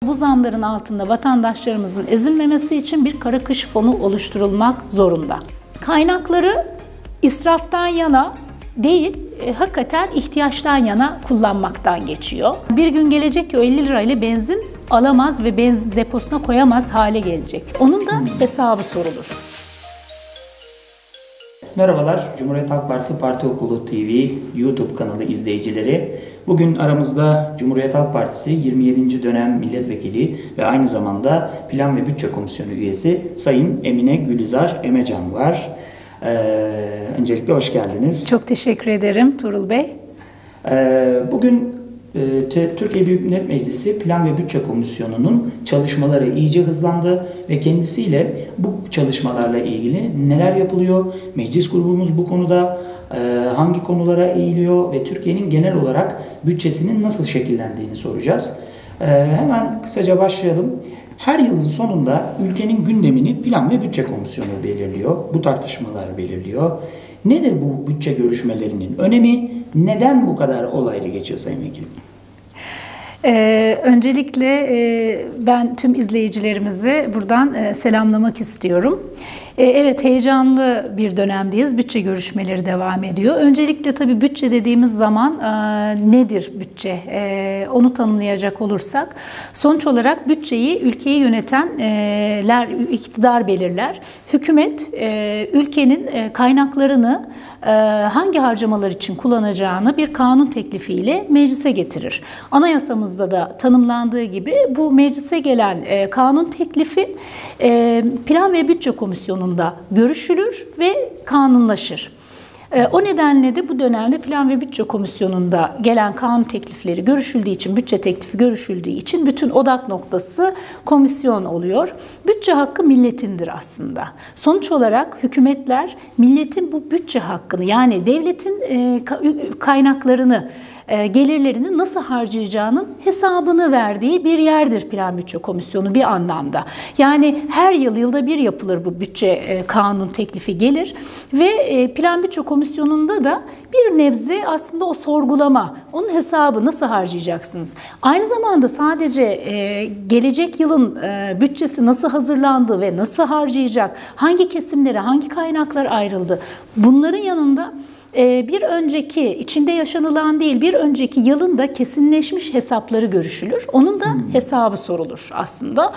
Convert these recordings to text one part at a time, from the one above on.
Bu zamların altında vatandaşlarımızın ezilmemesi için bir kara kış fonu oluşturulmak zorunda. Kaynakları israftan yana değil, hakikaten ihtiyaçtan yana kullanmaktan geçiyor. Bir gün gelecek ki o 50 lirayla benzin alamaz ve benzin deposuna koyamaz hale gelecek. Onun da hesabı sorulur. Merhabalar, Cumhuriyet Halk Partisi Parti Okulu TV YouTube kanalı izleyicileri. Bugün aramızda Cumhuriyet Halk Partisi 27. dönem milletvekili ve aynı zamanda Plan ve Bütçe Komisyonu üyesi Sayın Emine Gülizar Emecan var. Öncelikle hoş geldiniz. Çok teşekkür ederim Tuğrul Bey. Bugün Türkiye Büyük Millet Meclisi Plan ve Bütçe Komisyonu'nun çalışmaları iyice hızlandı ve kendisiyle bu çalışmalarla ilgili neler yapılıyor, meclis grubumuz bu konuda hangi konulara eğiliyor ve Türkiye'nin genel olarak bütçesinin nasıl şekillendiğini soracağız. Hemen kısaca başlayalım. Her yılın sonunda ülkenin gündemini Plan ve Bütçe Komisyonu belirliyor, bu tartışmalar belirliyor. Nedir bu bütçe görüşmelerinin önemi? Neden bu kadar olaylı geçiyor Sayın Vekilim? Öncelikle ben tüm izleyicilerimizi buradan selamlamak istiyorum. Evet, heyecanlı bir dönemdeyiz. Bütçe görüşmeleri devam ediyor. Öncelikle tabii bütçe dediğimiz zaman nedir bütçe? Onu tanımlayacak olursak sonuç olarak bütçeyi ülkeyi yönetenler, iktidar belirler. Hükümet ülkenin kaynaklarını hangi harcamalar için kullanacağını bir kanun teklifiyle meclise getirir. Anayasamızda da tanımlandığı gibi bu meclise gelen kanun teklifi Plan ve Bütçe Komisyonu'nda görüşülür ve kanunlaşır. O nedenle de bu dönemde Plan ve Bütçe Komisyonu'nda gelen kanun teklifleri görüşüldüğü için, bütçe teklifi görüşüldüğü için bütün odak noktası komisyon oluyor. Bütçe hakkı milletindir aslında. Sonuç olarak hükümetler milletin bu bütçe hakkını, yani devletin kaynaklarını, gelirlerini nasıl harcayacağının hesabını verdiği bir yerdir Plan Bütçe Komisyonu bir anlamda. Yani her yılda bir yapılır bu bütçe kanun teklifi gelir ve Plan Bütçe Komisyonu'nda da bir nebze aslında o sorgulama, onun hesabı nasıl harcayacaksınız? Aynı zamanda sadece gelecek yılın bütçesi nasıl hazırlandı ve nasıl harcayacak, hangi kesimlere, hangi kaynaklar ayrıldı? Bunların yanında bir önceki, içinde yaşanılan değil, bir önceki yılın da kesinleşmiş hesapları görüşülür. Onun da hesabı sorulur aslında.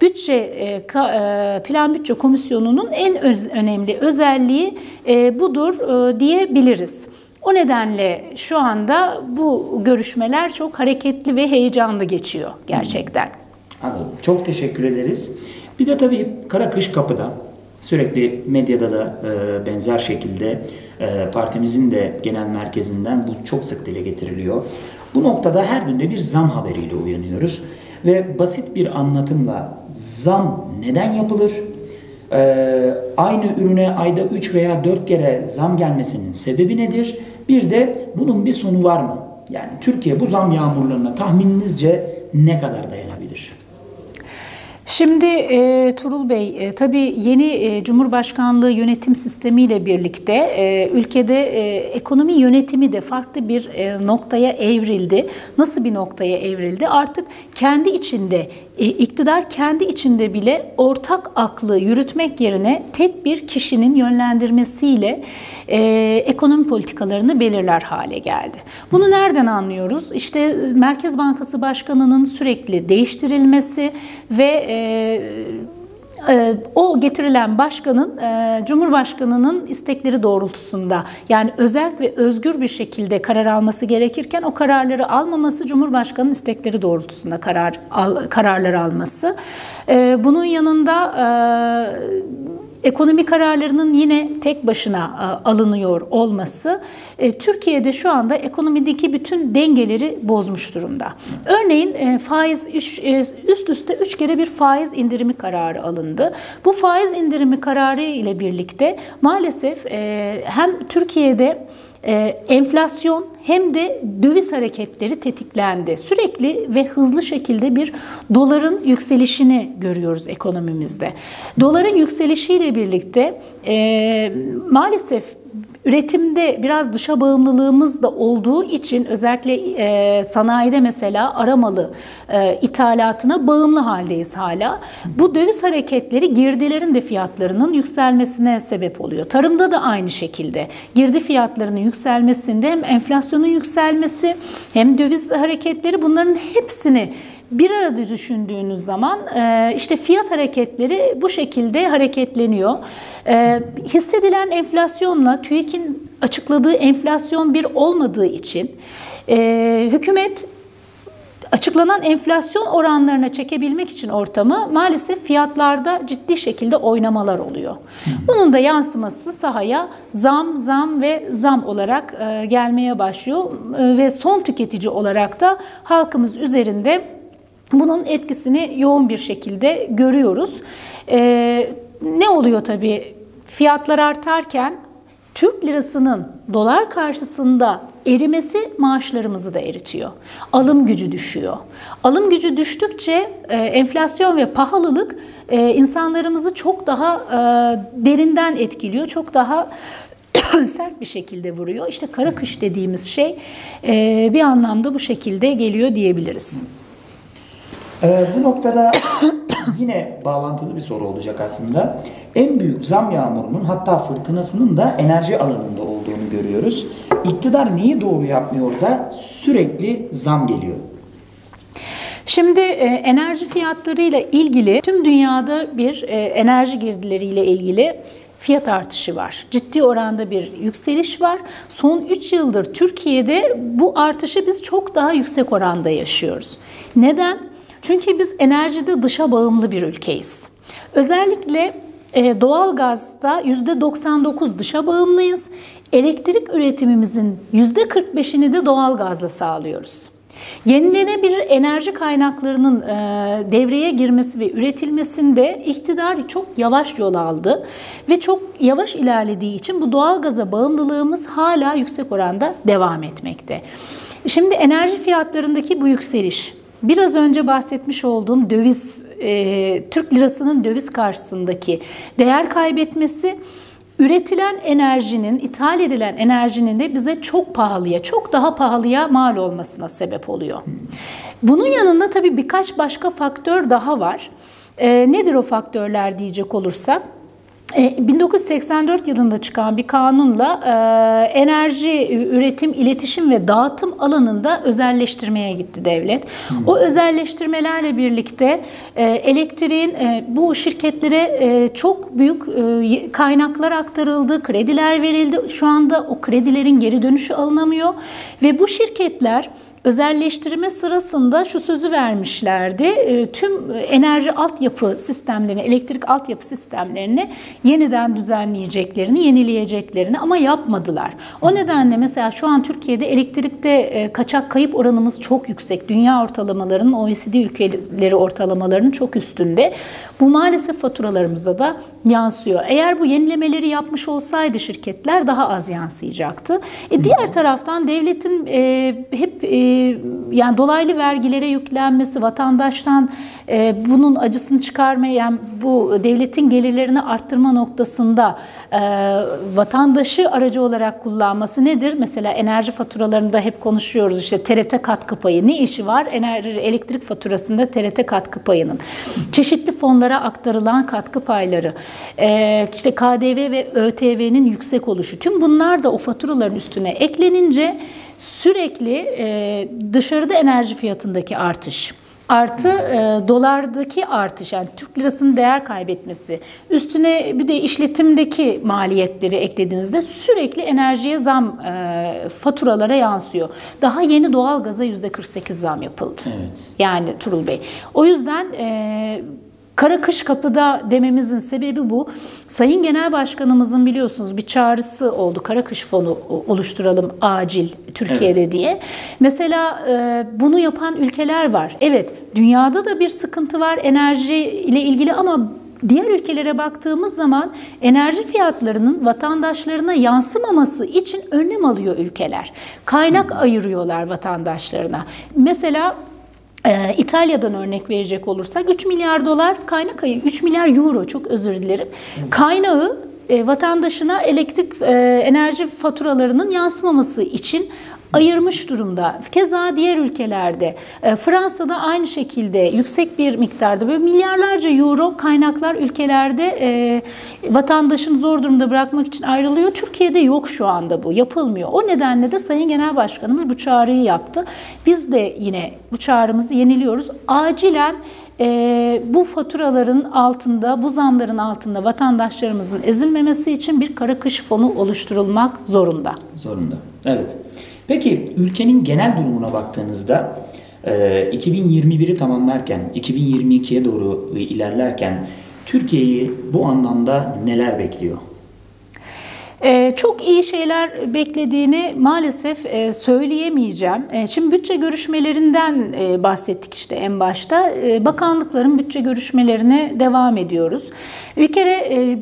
Plan Bütçe Komisyonu'nun en önemli özelliği budur diyebiliriz. O nedenle şu anda bu görüşmeler çok hareketli ve heyecanlı geçiyor gerçekten. Anladım. Çok teşekkür ederiz. Bir de tabii kara kış kapıda. Sürekli medyada da benzer şekilde partimizin de genel merkezinden bu çok sık dile getiriliyor. Bu noktada her günde bir zam haberiyle uyanıyoruz. Ve basit bir anlatımla zam neden yapılır? Aynı ürüne ayda 3 veya 4 kere zam gelmesinin sebebi nedir? Bir de bunun bir sonu var mı? Yani Türkiye bu zam yağmurlarına tahmininizce ne kadar dayanabilir? Şimdi Tuğrul Bey, tabii yeni Cumhurbaşkanlığı yönetim sistemiyle birlikte ülkede ekonomi yönetimi de farklı bir noktaya evrildi. Nasıl bir noktaya evrildi? Artık kendi içinde, iktidar kendi içinde bile ortak aklı yürütmek yerine tek bir kişinin yönlendirmesiyle ekonomi politikalarını belirler hale geldi. Bunu nereden anlıyoruz? İşte Merkez Bankası Başkanı'nın sürekli değiştirilmesi ve o getirilen başkanın Cumhurbaşkanı'nın istekleri doğrultusunda, yani özerk ve özgür bir şekilde karar alması gerekirken o kararları almaması, Cumhurbaşkanı'nın istekleri doğrultusunda kararlar alması. Bunun yanında ekonomi kararlarının yine tek başına alınıyor olması Türkiye'de şu anda ekonomideki bütün dengeleri bozmuş durumda. Örneğin faiz üst üste 3 kere bir faiz indirimi kararı alındı. Bu faiz indirimi kararı ile birlikte maalesef hem Türkiye'de enflasyon hem de döviz hareketleri tetiklendi. Sürekli ve hızlı şekilde bir doların yükselişini görüyoruz ekonomimizde. Doların yükselişiyle birlikte maalesef üretimde biraz dışa bağımlılığımız da olduğu için özellikle sanayide mesela aramalı ithalatına bağımlı haldeyiz hala. Bu döviz hareketleri girdilerin de fiyatlarının yükselmesine sebep oluyor. Tarımda da aynı şekilde girdi fiyatlarının yükselmesinde hem enflasyonun yükselmesi hem döviz hareketleri, bunların hepsini bir arada düşündüğünüz zaman işte fiyat hareketleri bu şekilde hareketleniyor. Hissedilen enflasyonla TÜİK'in açıkladığı enflasyon bir olmadığı için hükümet açıklanan enflasyon oranlarına çekebilmek için ortamı maalesef fiyatlarda ciddi şekilde oynamalar oluyor. Bunun da yansıması sahaya zam olarak gelmeye başlıyor ve son tüketici olarak da halkımız üzerinde bunun etkisini yoğun bir şekilde görüyoruz. Ne oluyor tabii? Fiyatlar artarken Türk lirasının dolar karşısında erimesi maaşlarımızı da eritiyor. Alım gücü düşüyor. Alım gücü düştükçe enflasyon ve pahalılık insanlarımızı çok daha derinden etkiliyor. Çok daha sert bir şekilde vuruyor. İşte kara kış dediğimiz şey bir anlamda bu şekilde geliyor diyebiliriz. Bu noktada yine bağlantılı bir soru olacak aslında. En büyük zam yağmurunun, hatta fırtınasının da enerji alanında olduğunu görüyoruz. İktidar neyi doğru yapmıyor da sürekli zam geliyor? Şimdi enerji fiyatlarıyla ilgili tüm dünyada bir enerji girdileriyle ilgili fiyat artışı var. Ciddi oranda bir yükseliş var. Son 3 yıldır Türkiye'de bu artışı biz çok daha yüksek oranda yaşıyoruz. Neden? Çünkü biz enerjide dışa bağımlı bir ülkeyiz. Özellikle doğalgazda %99 dışa bağımlıyız. Elektrik üretimimizin %45'ini de doğalgazla sağlıyoruz. Yenilenebilir enerji kaynaklarının devreye girmesi ve üretilmesinde iktidar çok yavaş yol aldı ve çok yavaş ilerlediği için bu doğalgaza bağımlılığımız hala yüksek oranda devam etmekte. Şimdi enerji fiyatlarındaki bu yükseliş, biraz önce bahsetmiş olduğum döviz, Türk lirasının döviz karşısındaki değer kaybetmesi, üretilen enerjinin, ithal edilen enerjinin de bize çok pahalıya, çok daha pahalıya mal olmasına sebep oluyor. Bunun yanında tabii birkaç başka faktör daha var. Nedir o faktörler diyecek olursak? 1984 yılında çıkan bir kanunla enerji üretim, iletişim ve dağıtım alanında özelleştirmeye gitti devlet. O özelleştirmelerle birlikte elektriğin bu şirketlere çok büyük kaynaklar aktarıldı, krediler verildi. Şu anda o kredilerin geri dönüşü alınamıyor ve bu şirketler özelleştirme sırasında şu sözü vermişlerdi. Tüm enerji altyapı sistemlerini, elektrik altyapı sistemlerini yeniden düzenleyeceklerini, yenileyeceklerini ama yapmadılar. O nedenle mesela şu an Türkiye'de elektrikte kaçak kayıp oranımız çok yüksek. Dünya ortalamalarının, OECD ülkeleri ortalamalarının çok üstünde. Bu maalesef faturalarımıza da yansıyor. Eğer bu yenilemeleri yapmış olsaydı şirketler daha az yansıyacaktı. Diğer taraftan devletin hep yani dolaylı vergilere yüklenmesi, vatandaştan bunun acısını çıkarmaya, yani bu devletin gelirlerini arttırma noktasında vatandaşı aracı olarak kullanması nedir? Mesela enerji faturalarında hep konuşuyoruz, işte TRT katkı payı. Ne işi var? Elektrik faturasında TRT katkı payının. Çeşitli fonlara aktarılan katkı payları, işte KDV ve ÖTV'nin yüksek oluşu. Tüm bunlar da o faturaların üstüne eklenince sürekli dışarıda enerji fiyatındaki artış artı dolardaki artış, yani Türk lirasının değer kaybetmesi, üstüne bir de işletimdeki maliyetleri eklediğinizde sürekli enerjiye zam faturalara yansıyor. Daha yeni doğalgaza %48 zam yapıldı. Evet. Yani Turul Bey. O yüzden kara kış kapıda dememizin sebebi bu. Sayın Genel Başkanımızın biliyorsunuz bir çağrısı oldu. Kara kış fonu oluşturalım acil Türkiye'de, evet, diye. Mesela bunu yapan ülkeler var. Evet, dünyada da bir sıkıntı var enerji ile ilgili ama diğer ülkelere baktığımız zaman enerji fiyatlarının vatandaşlarına yansımaması için önlem alıyor ülkeler. Kaynak ayırıyorlar vatandaşlarına. Mesela İtalya'dan örnek verecek olursak 3 milyar dolar kaynak ayı, 3 milyar euro, çok özür dilerim, kaynağı vatandaşına elektrik enerji faturalarının yansımaması için ayırmış durumda. Keza diğer ülkelerde, Fransa'da aynı şekilde yüksek bir miktarda böyle milyarlarca euro kaynaklar ülkelerde vatandaşını zor durumda bırakmak için ayrılıyor. Türkiye'de yok şu anda bu, yapılmıyor. O nedenle de Sayın Genel Başkanımız bu çağrıyı yaptı. Biz de yine bu çağrımızı yeniliyoruz. Acilen bu faturaların altında, bu zamların altında vatandaşlarımızın ezilmemesi için bir kara kış fonu oluşturulmak zorunda. Zorunda, evet. Peki ülkenin genel durumuna baktığınızda 2021'i tamamlarken, 2022'ye doğru ilerlerken Türkiye'yi bu anlamda neler bekliyor? Çok iyi şeyler beklediğini maalesef söyleyemeyeceğim. Şimdi bütçe görüşmelerinden bahsettik işte en başta. Bakanlıkların bütçe görüşmelerine devam ediyoruz. Bir kere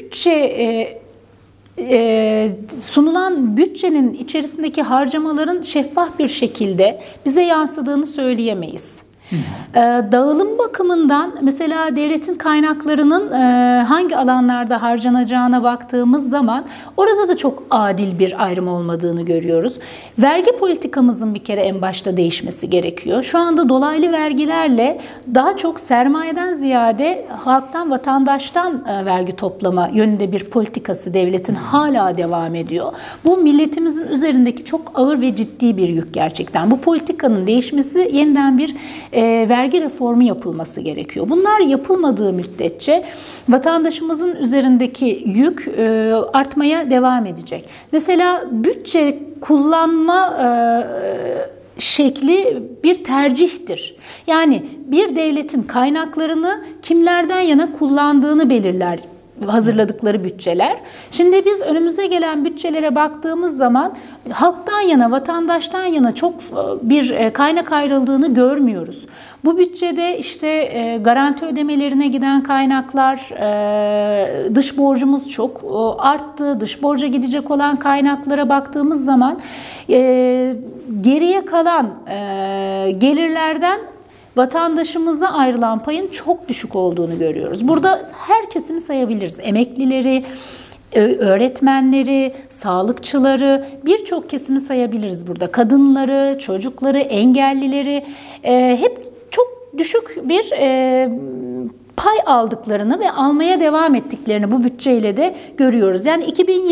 sunulan bütçenin içerisindeki harcamaların şeffaf bir şekilde bize yansıdığını söyleyemeyiz. Dağılım bakımından mesela devletin kaynaklarının hangi alanlarda harcanacağına baktığımız zaman orada da çok adil bir ayrım olmadığını görüyoruz. Vergi politikamızın bir kere en başta değişmesi gerekiyor. Şu anda dolaylı vergilerle daha çok sermayeden ziyade halktan, vatandaştan vergi toplama yönünde bir politikası devletin hala devam ediyor. Bu milletimizin üzerindeki çok ağır ve ciddi bir yük gerçekten. Bu politikanın değişmesi, yeniden bir vergi reformu yapılması gerekiyor. Bunlar yapılmadığı müddetçe vatandaşımızın üzerindeki yük artmaya devam edecek. Mesela bütçe kullanma şekli bir tercihtir. Yani bir devletin kaynaklarını kimlerden yana kullandığını belirler hazırladıkları bütçeler. Şimdi biz önümüze gelen bütçelere baktığımız zaman halktan yana, vatandaştan yana çok bir kaynak ayrıldığını görmüyoruz. Bu bütçede işte garanti ödemelerine giden kaynaklar, dış borcumuz çok arttı. Dış borca gidecek olan kaynaklara baktığımız zaman geriye kalan gelirlerden vatandaşımıza ayrılan payın çok düşük olduğunu görüyoruz. Burada her kesimi sayabiliriz. Emeklileri, öğretmenleri, sağlıkçıları, birçok kesimi sayabiliriz burada. Kadınları, çocukları, engellileri hep çok düşük bir pay aldıklarını ve almaya devam ettiklerini bu bütçeyle de görüyoruz. Yani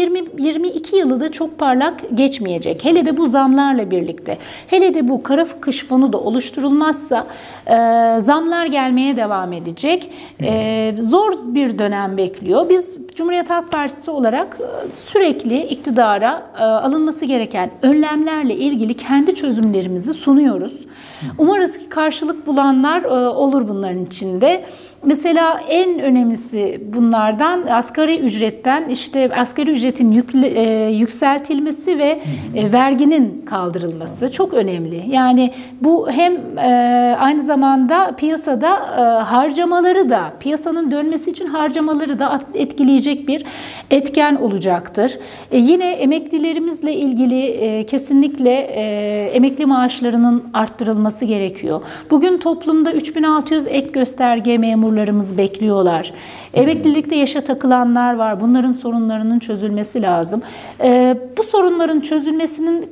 2022 yılı da çok parlak geçmeyecek. Hele de bu zamlarla birlikte. Hele de bu kara kış fonu da oluşturulmazsa zamlar gelmeye devam edecek. Zor bir dönem bekliyor. Biz Cumhuriyet Halk Partisi olarak sürekli iktidara alınması gereken önlemlerle ilgili kendi çözümlerimizi sunuyoruz. Umarız ki karşılık bulanlar olur bunların içinde. Mesela en önemlisi bunlardan asgari ücretten, işte asgari ücretin yükseltilmesi ve verginin kaldırılması çok önemli. Yani bu hem aynı zamanda piyasada harcamaları da, piyasanın dönmesi için harcamaları da etkileyecek bir etken olacaktır. Yine emeklilerimizle ilgili kesinlikle emekli maaşlarının arttırılması gerekiyor. Bugün toplumda 3600 ek gösterge memurlarımız bekliyorlar. Emeklilikte yaşa takılanlar var. Bunların sorunlarının çözülmesi lazım. Bu sorunların çözülmesinin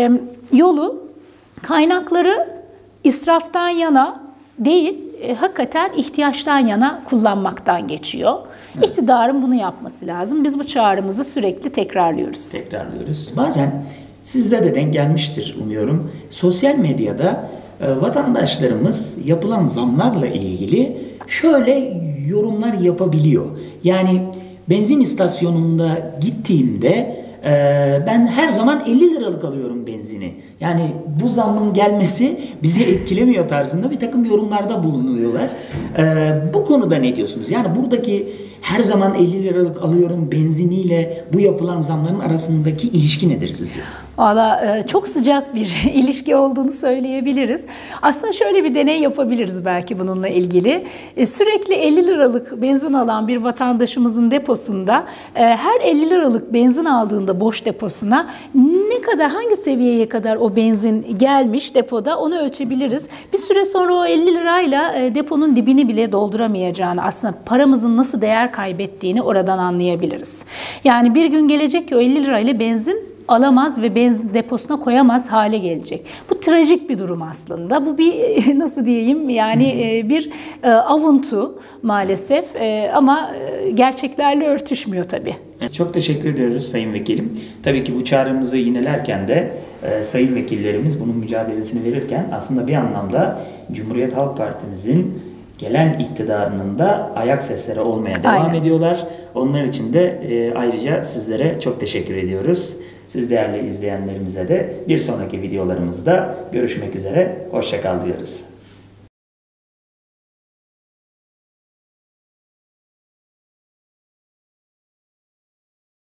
yolu kaynakları israftan yana değil, hakikaten ihtiyaçtan yana kullanmaktan geçiyor. Evet. İktidarın bunu yapması lazım. Biz bu çağrımızı sürekli tekrarlıyoruz. Bazen sizde de denk gelmiştir umuyorum. Sosyal medyada vatandaşlarımız yapılan zamlarla ilgili şöyle yorumlar yapabiliyor. Yani benzin istasyonunda gittiğimde ben her zaman 50 liralık alıyorum benzini. Yani bu zammın gelmesi bizi etkilemiyor tarzında bir takım yorumlarda bulunuyorlar. Bu konuda ne diyorsunuz? Yani buradaki her zaman 50 liralık alıyorum benziniyle bu yapılan zamların arasındaki ilişki nedir sizce? Valla çok sıcak bir ilişki olduğunu söyleyebiliriz. Aslında şöyle bir deney yapabiliriz belki bununla ilgili. Sürekli 50 liralık benzin alan bir vatandaşımızın deposunda her 50 liralık benzin aldığında boş deposuna ne kadar, hangi seviyeye kadar o benzin gelmiş depoda onu ölçebiliriz. Bir süre sonra o 50 lirayla deponun dibini bile dolduramayacağını, aslında paramızın nasıl değer değer kaybettiğini oradan anlayabiliriz. Yani bir gün gelecek ki o 50 lirayla benzin alamaz ve benzin deposuna koyamaz hale gelecek. Bu trajik bir durum aslında. Bu bir nasıl diyeyim yani bir avuntu maalesef ama gerçeklerle örtüşmüyor tabii. Çok teşekkür ediyoruz Sayın Vekilim. Tabii ki bu çağrımızı yinelerken de sayın vekillerimiz bunun mücadelesini verirken aslında bir anlamda Cumhuriyet Halk Partimizin gelen iktidarının da ayak sesleri olmaya devam ediyorlar. Onlar için de ayrıca sizlere çok teşekkür ediyoruz. Siz değerli izleyenlerimize de bir sonraki videolarımızda görüşmek üzere. Hoşça kal diyoruz.